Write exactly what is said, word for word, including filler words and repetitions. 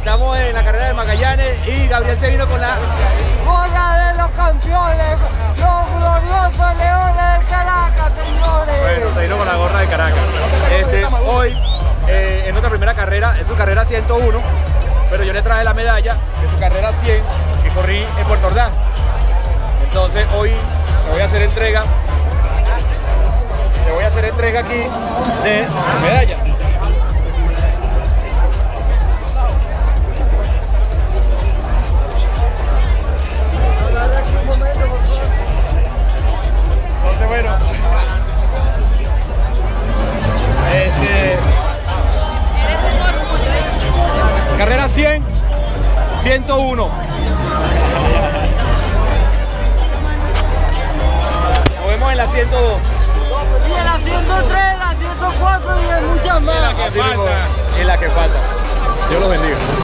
Estamos en la carrera de Magallanes y Gabriel se vino con la gorra de los campeones, los gloriosos Leones del Caracas, señores. Bueno, se vino con la gorra de Caracas. Este, hoy, eh, en nuestra primera carrera, en su carrera ciento uno, pero yo le traje la medalla de su carrera cien que corrí en Puerto Ordaz. Entonces hoy le voy a hacer entrega, le voy a hacer entrega aquí de la medalla. Entonces bueno, este, carrera cien, ciento uno. Nos vemos en la ciento dos. Y en la ciento tres, en la ciento cuatro y en muchas más. En la que falta. En la que falta. Dios los bendiga.